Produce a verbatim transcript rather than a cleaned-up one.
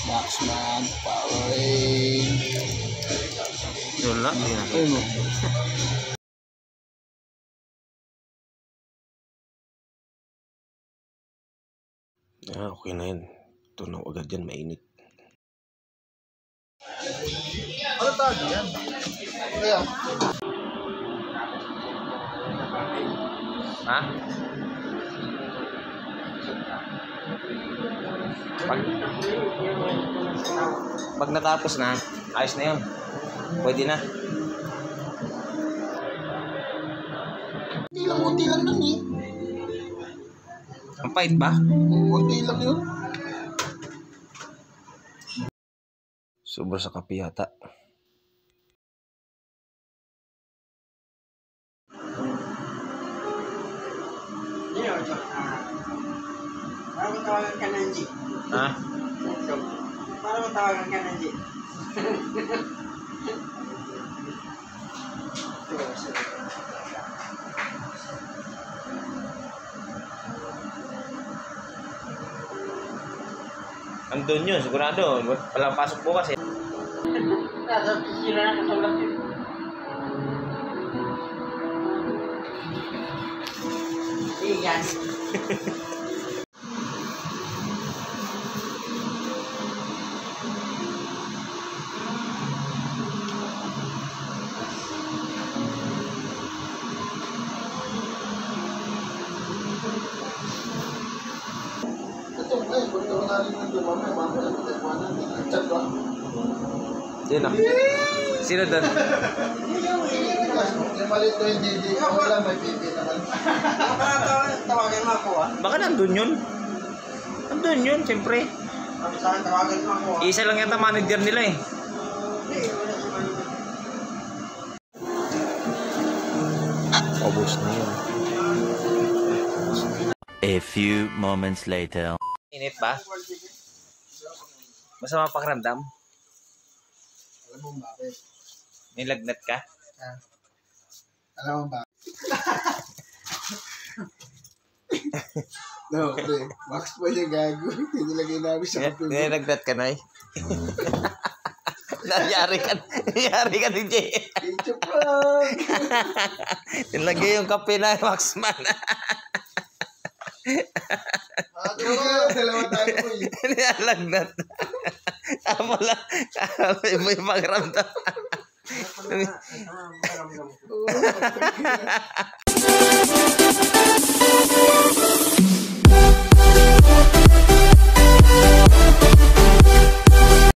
Waxman, Powerade. Wala, hindi na. Ano? Ah, okay na yun. Tunaw agad yan, mainit. Ano tayo yan? Kaya? Ha? Pag, pag natapos na, ayos na yun. Pwede na. Kunti lang, kunti lang nun eh. Ang pait ba? Kunti lang yun. Sobra sa kape yata. Para matawagan ka ng G. Ha? Para matawagan ka ng G. Andun yun, sigurado. Walang pasok bukas eh. Nasa piscina na kasulat yun. Iyan. Sino? Sino doon? Yung maliit ko yung D D. Ako lang may D D naman. Tawagan mo ako ah. Baka nandun yun. Nandun yun, siyempre. Sabi sa akin, tawagan mo ako ah. Isa lang yata manager nila eh. Hindi, wala si manager. Obos na yun. A few moments later. Init ba? Masama pakiramdam? Alam mo bakit? Nilagnat ka? Ha? Alam mo bakit? No, pre. Max pa niya gago. Nilagay namin sa kape mo. Nilagnat ka na eh. Nangyari ka. Nangyari ka ni Jay. Ketchup lang. Nilagay yung kape na Waxman. Dalawa, dalawa tayo po eh. Nilagnat. Tama lang. May pakiramdam. Oo.